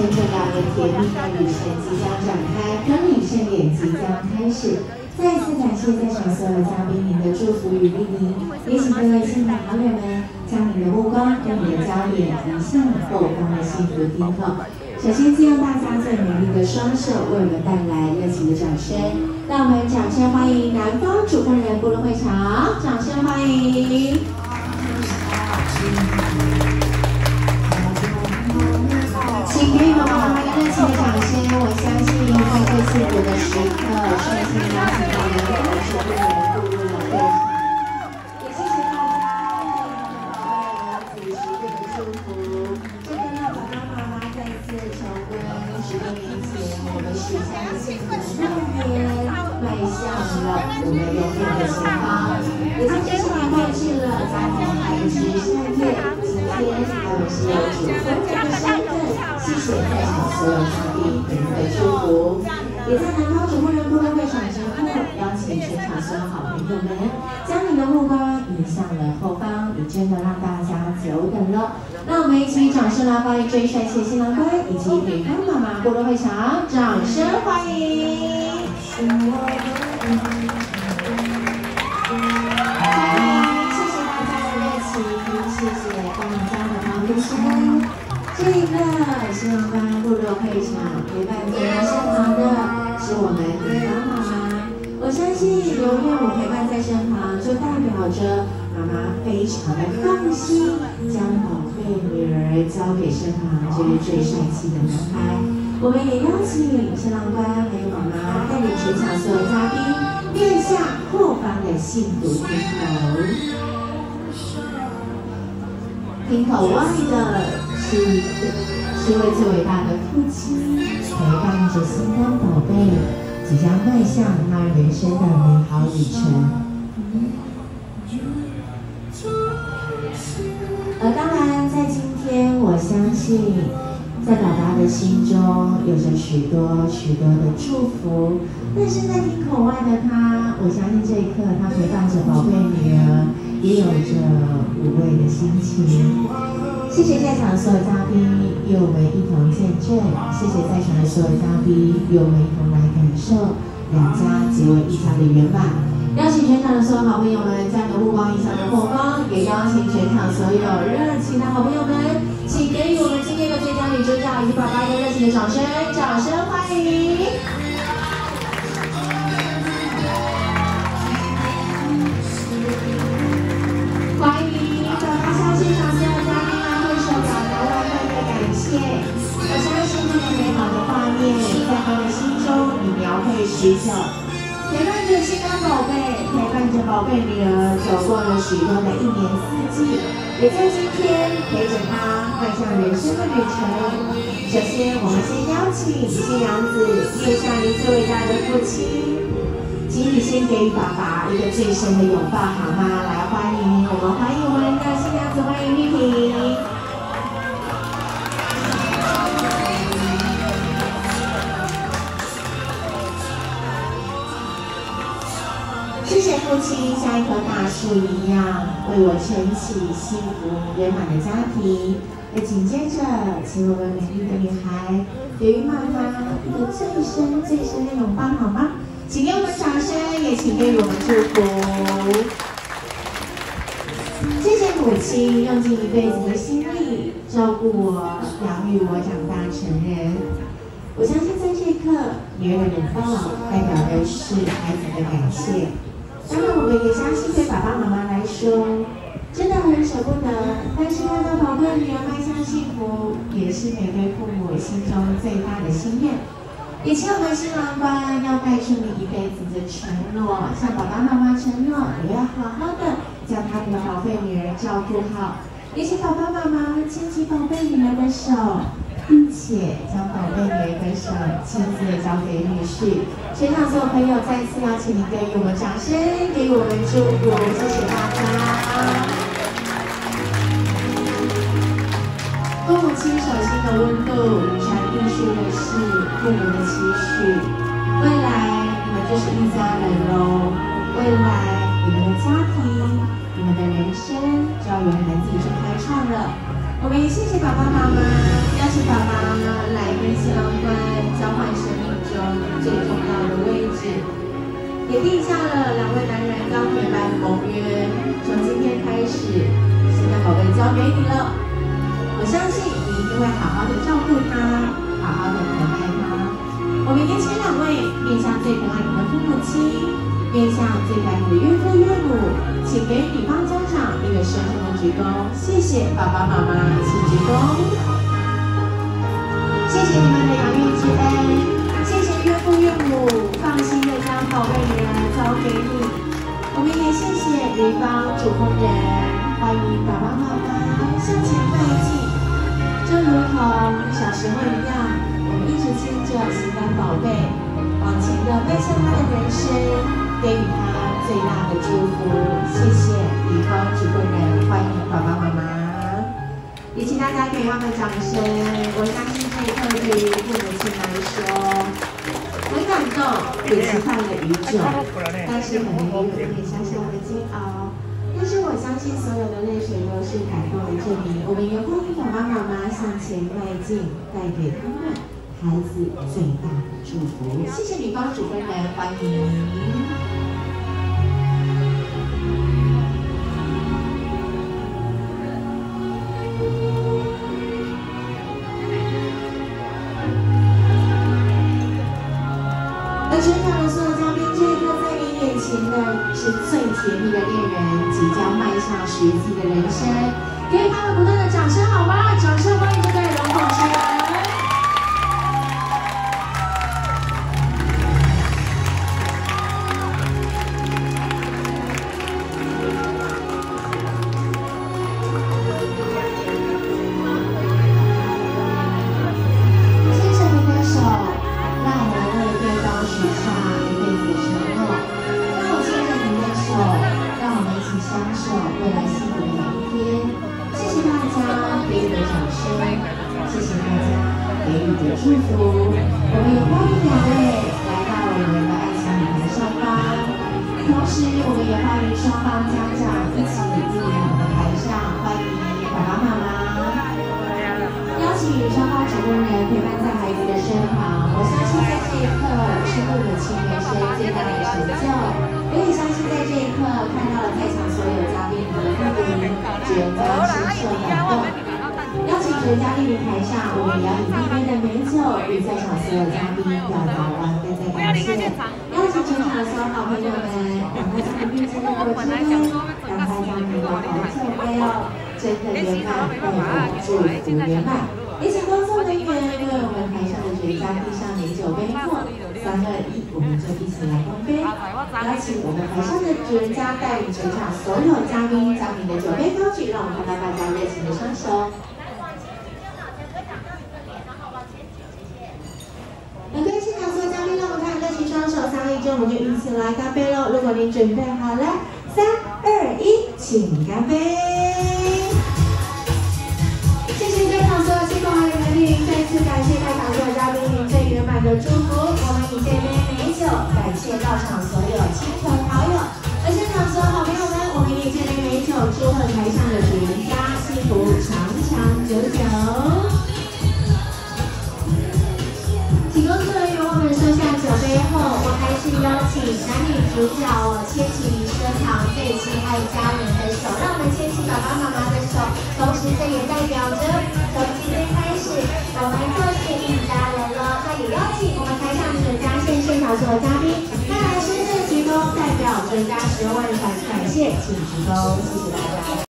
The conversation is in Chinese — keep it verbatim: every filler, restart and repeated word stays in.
生重要的甜蜜的旅程即将展开，婚礼盛典即将开始。再次感谢在场所有嘉宾您的祝福与莅临，也请各位亲朋好友们将您的目光跟你的焦点移向后方的幸福天后。首先，借用大家最美丽的双手为我们带来热情的掌声，让我们掌声欢迎南方主办人部落会场，掌声欢迎。请给予爸爸妈妈一个热情的掌声，我相信在这幸福的时刻，率先邀请到南方主办人步入了会场，也谢谢大家为我们子时这个祝福，真的让爸爸妈妈再次重温十多年前我们许下的幸福的诺言，迈向了我们永远的前方。也在这些年过去了，家庭还是善业，今天我们是有主婚人的身份。谢谢在场所有嘉宾您的祝福，也在南方主婚人部落会场之后，邀请全场所有好朋友们将你的目光移向了后方，也真的让大家久等了。让我们一起掌声来欢迎最帅气的新郎官以及女方妈妈部落会场，掌声欢迎！欢迎，谢谢大家的热情，谢谢帮我们家的毛医生。这个新郎官部落会场陪伴在身旁的是我们女方妈妈，我相信有岳母陪伴在身旁，就代表着妈妈非常的放心，将宝贝女儿交给身旁这位最帅气的男孩。我们也邀请新郎官还有妈妈带领全场所有嘉宾面向后方的幸福天口，天口外的。是是位最伟大的父亲，陪伴着心肝宝贝，即将迈向他人生的美好旅程。而当然，在今天，我相信，在爸爸的心中有着许多许多的祝福。但是在听口外的他，我相信这一刻，他陪伴着宝贝女儿，也有着无畏的心情。谢谢在场的所有嘉宾与我们一同见证，谢谢在场的所有嘉宾与我们一同来感受两家结为一家的圆满。邀请全场的所有好朋友们将你的目光移向后方，也邀请全场所有热情的好朋友们，请给予我们今天的最佳女主角以及爸爸一个热情的掌声，掌声欢迎！欢迎爸爸向现场所有嘉宾挥手表达万分的感谢。我相信这个美好的画面在他的心中已描绘许久。陪伴着心肝宝贝，陪伴着宝贝女儿，走过了许多的一年四季，也在今天陪着她迈向人生的旅程。首先，我们先邀请新娘子面向您最伟大的父亲，请你先给予爸爸一个最深的拥抱，好吗？来，欢迎我们，欢迎我们的新娘子，欢迎玉萍。谢谢父亲像一棵大树一样为我撑起幸福圆满的家庭。而紧接着，请我们美丽的女孩给予妈妈一个最深最深的拥抱，好吗？请给我们掌声，也请给予我们祝福。谢谢母亲用尽一辈子的心力照顾我、养育我长大成人。我相信在这一刻，女儿的拥抱代表的是孩子的感谢。当然，我们也相信对爸爸妈妈来说，真的很舍不得。但是看到宝贝女儿迈向幸福，也是每对父母心中最大的心愿。也请我们新郎官要带出你一辈子的承诺，向爸爸妈妈承诺，你要好好的将他们的宝贝女儿照顾好。也请爸爸妈妈牵起宝贝女儿的手，并且将宝贝女儿的手亲自的交给女婿。全场所有朋友再次邀请你给予我们掌声，给予我们祝福，谢谢大家。父母亲手心的温度，传递出的是父母的期许。未来你们就是一家人喽，未来你们的家庭你们的人生就要由你们自己去开创了。我们也谢谢爸爸妈妈，邀请爸爸来跟新郎官交换生命中最重要的位置，也定下了两位男人刚陪伴的盟约。从今天开始，新娘宝贝交给你了，我相信你一定会好好的照顾他，好好的疼爱他。我们也请两位面向最疼爱你的父母亲，面向最感你的岳父岳母，请给女方家长一个深深的鞠躬，谢谢爸爸妈妈，请鞠躬。谢谢你们的养育之恩，谢谢岳父岳母放心的将宝贝女儿交给你。我们也谢谢女方主婚人，欢迎爸爸妈妈向前迈进，就如同小时候一样，我们一直牵着心肝宝贝往前的迈向他的人生，给予他最大的祝福。谢谢女方主婚人，欢迎爸爸妈妈，也请大家给他们掌声。我相信这一刻对于父母亲来说很感动，也期盼了已久，但是可能也有一点小小的煎熬。但是我相信所有的泪水都是感动的证明。我们也欢迎爸爸妈妈向前迈进，带给他们孩子最大的祝福。谢谢女方主婚人，欢迎。而全场的所有嘉宾，这一刻在你眼前的是最甜蜜的恋人，即将迈向属于自己的人生，给予他们不断的掌声，好吗？掌声欢迎这对龙凤之人。祝福，我们也欢迎两位来到我们的爱情舞台上方，同时我们也欢迎双方家长一起莅临我们的台上，欢迎爸爸妈妈，邀请双方主婚人陪伴在孩子的身旁。我相信在这一刻是父母亲人生最大的成就，我也相信在这一刻看到了在场所有嘉宾们的莅临，觉得深受感动。邀请主嘉莅临台上，我们也要以一杯的美酒与在场所有嘉宾表达完备的感谢。邀请全场的所有好朋友们，赶快将你并肩的果汁杯，赶快将你的好酒杯哦，真的圆满，代表祝福圆满。也请工作人员为我们台上的主嘉递上美酒杯末，三二一，我们就一起来干杯。邀请我们台上的主人家带领全场所有嘉宾将你的酒杯高举，让我们看到大家热情的双手。那各位现场所有嘉宾，让我们看热情双手，三二一之后我们就一起来干杯喽！如果您准备好了，三二一，请干杯！谢谢在场所有亲朋好友们莅临，再次感谢在场所有嘉宾您最圆满的祝福。我们以这杯美酒感谢到场所有亲朋好友，而现场所有好朋友们，我们以这杯美酒祝贺台上的主人家幸福长长久久。请工作人员为我们收下酒杯后，我还是邀请男女主角哦牵起你身旁最亲爱家人的手，让我们牵起爸爸妈妈的手，同时这也代表着从今天开始，我们就是一家人了。那也邀请我们台上准家线现场所有嘉宾，再来深深鞠躬，代表准家十万感感谢，请鞠躬，谢谢大家。